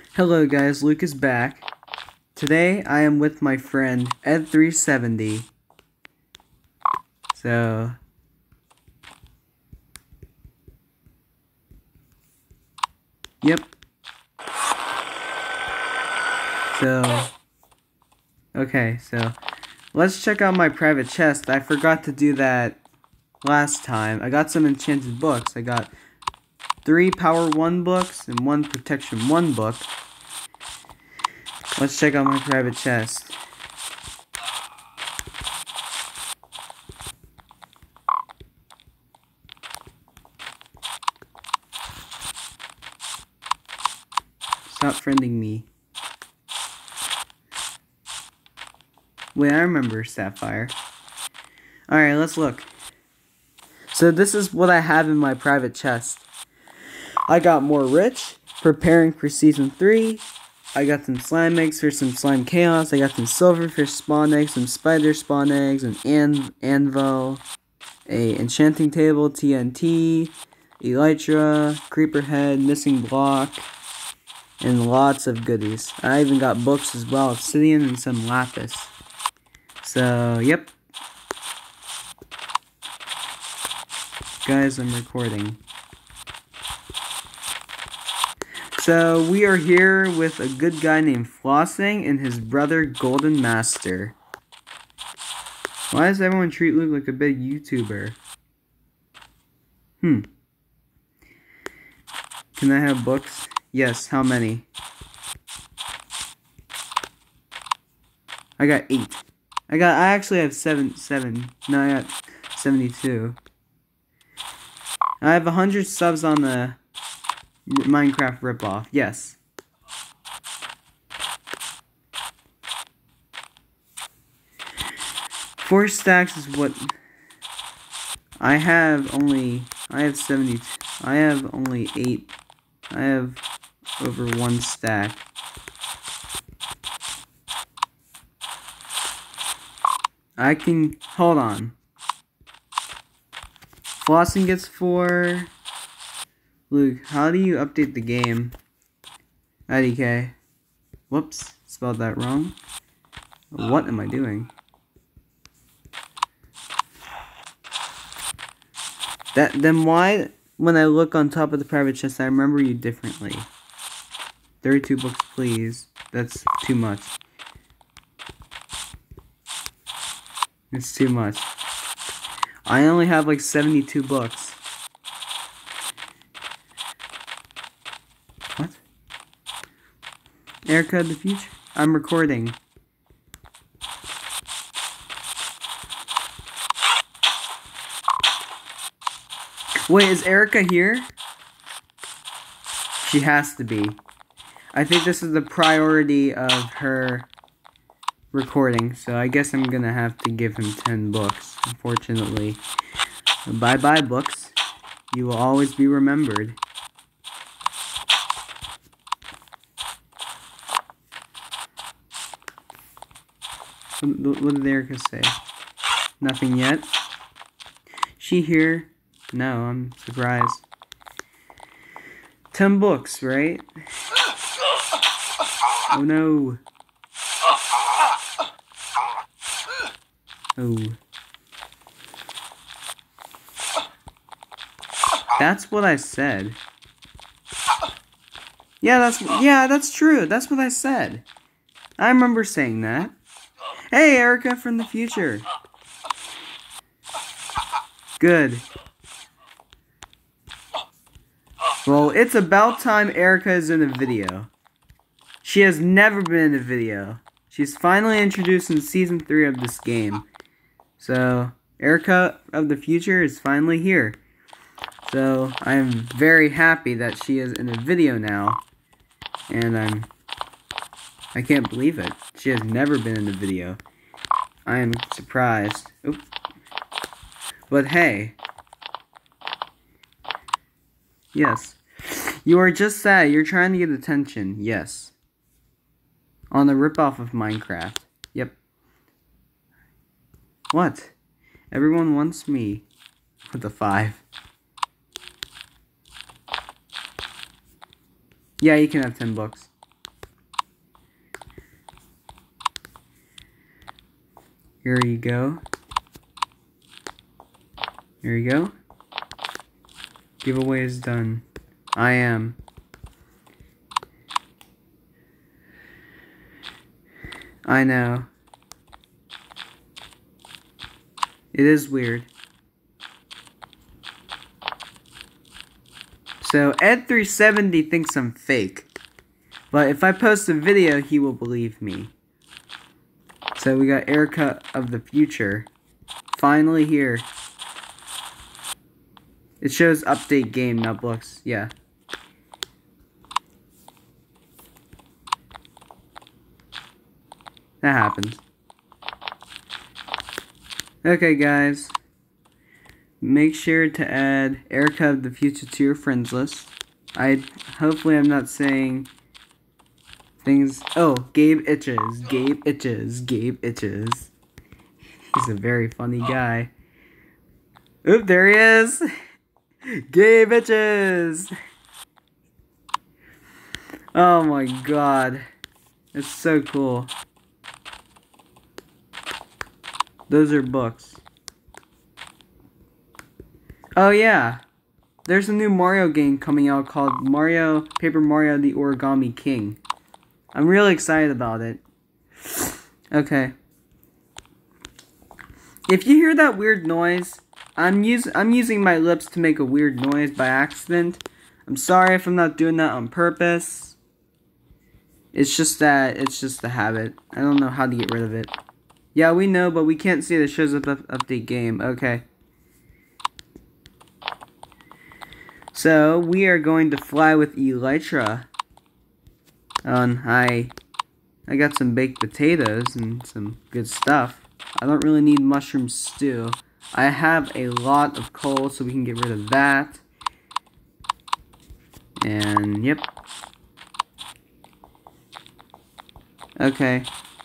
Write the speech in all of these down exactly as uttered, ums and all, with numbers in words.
Hello guys, Luke is back. Today I am with my friend Ed three seventy. So Yep. So Okay, so let's check out my private chest. I forgot to do that last time. I got some enchanted books. I got three Power one books and one Protection one book. Let's check out my private chest. Stop friending me. Wait, I remember Sapphire. Alright, let's look. So this is what I have in my private chest. I got more rich, preparing for season three. I got some slime eggs for some slime chaos. I got some silverfish spawn eggs, some spider spawn eggs, an, an anvil, a enchanting table, T N T, elytra, creeper head, missing block, and lots of goodies. I even got books as well, obsidian and some lapis. So, yep. Guys, I'm recording. So, we are here with a good guy named Flossing and his brother Golden Master. Why does everyone treat Luke like a big YouTuber? Hmm. Can I have books? Yes, how many? I got eight. I got, I actually have seven, seven. No, I got seventy-two. I have a hundred subs on the Minecraft ripoff. Yes. Four stacks is what I have. Only I have seventy. I have only eight. I have over one stack. I can hold on. Flossing gets four. Luke, how do you update the game? I D K. Whoops, spelled that wrong. What am I doing? That then why, when I look on top of the private chest, I remember you differently. thirty-two books, please. That's too much. It's too much. I only have like seventy-two books. What? Erica of the future? I'm recording. Wait, is Erica here? She has to be. I think this is the priority of her recording, so I guess I'm gonna have to give him ten books, unfortunately. Bye bye, books. You will always be remembered. What, what did Erica say? Nothing yet? She here? No, I'm surprised. Ten books, right? Oh no. Oh. That's what I said. Yeah, that's yeah, that's true. That's what I said. I remember saying that. Hey, Erica from the future. Good. Well, it's about time Erica is in a video. She has never been in a video. She's finally introduced in season three of this game. So, Erica of the future is finally here. So, I'm very happy that she is in a video now. And I'm... I can't believe it. She has never been in a video. I am surprised. Oop. But hey. Yes. You are just sad. You're trying to get attention. Yes. On the ripoff of Minecraft. Yep. What? Everyone wants me. With a five. Yeah, you can have ten books. Here you go. Here you go. Giveaway is done. I am. I know. It is weird. So Ed three seventy thinks I'm fake. But if I post a video, he will believe me. So we got Erica of the future. Finally here. It shows update game, not books. Yeah. That happens. Okay, guys. Make sure to add Erica of the future to your friends list. I hopefully I'm not saying things. Oh, Gabe itches. Gabe itches. Gabe itches. He's a very funny guy. Oop, there he is. Gabe itches. Oh my god. It's so cool. Those are books. Oh yeah. There's a new Mario game coming out called Mario Paper Mario the Origami King. I'm really excited about it. Okay. If you hear that weird noise, I'm us I'm using my lips to make a weird noise by accident. I'm sorry if I'm not doing that on purpose. It's just that it's just a habit. I don't know how to get rid of it. Yeah, we know, but we can't see the shows up update game. Okay. So we are going to fly with Elytra. Um, I I got some baked potatoes and some good stuff. I don't really need mushroom stew. I have a lot of coal, so we can get rid of that. And yep. Okay.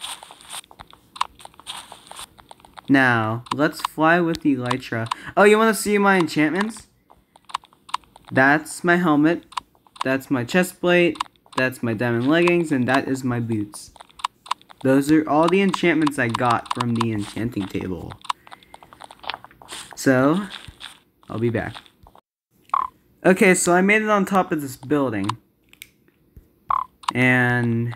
Now, let's fly with Elytra. Oh, you want to see my enchantments? That's my helmet. That's my chest plate. That's my diamond leggings. And that is my boots. Those are all the enchantments I got from the enchanting table. So, I'll be back. Okay, so I made it on top of this building. And...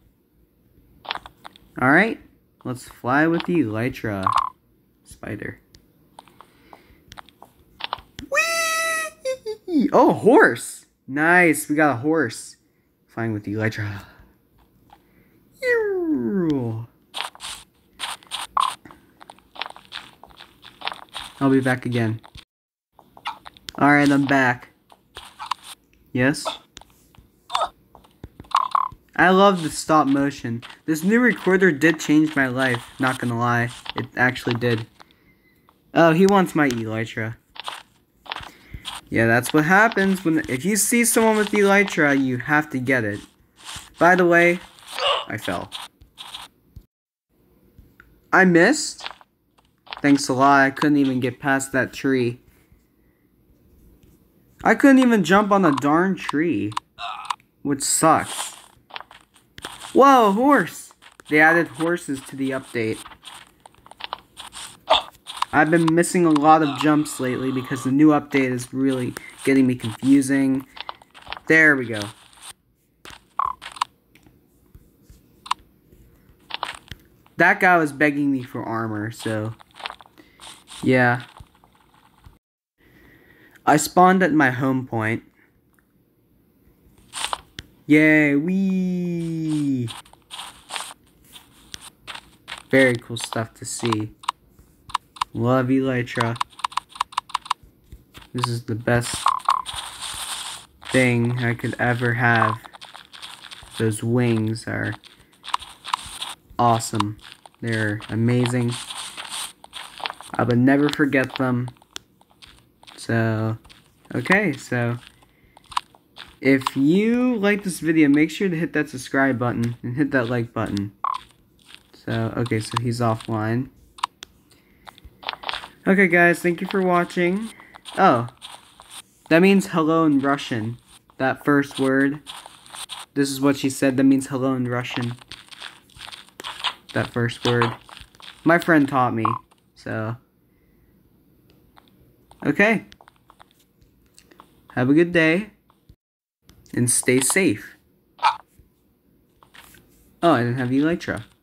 alright. Let's fly with the Elytra spider. Whee! Oh, horse! Nice, we got a horse. Flying with the Elytra. I'll be back again. Alright, I'm back. Yes? I love the stop motion. This new recorder did change my life, not gonna lie. It actually did. Oh, he wants my Elytra. Yeah, that's what happens when if you see someone with Elytra, you have to get it. By the way, I fell. I missed? Thanks a lot, I couldn't even get past that tree. I couldn't even jump on a darn tree. Which sucks. Whoa, horse! They added horses to the update. I've been missing a lot of jumps lately because the new update is really getting me confusing. There we go. That guy was begging me for armor, so... yeah. I spawned at my home point. Yay, wee! Very cool stuff to see. Love Elytra. This is the best thing I could ever have. Those wings are awesome. They're amazing. I would never forget them. So, okay, so... if you like this video, make sure to hit that subscribe button and hit that like button. So, okay, so he's offline. Okay, guys, thank you for watching. Oh, that means hello in Russian. That first word. This is what she said. That means hello in Russian. That first word. My friend taught me, so. Okay. Have a good day. And stay safe. Oh, I didn't have Elytra.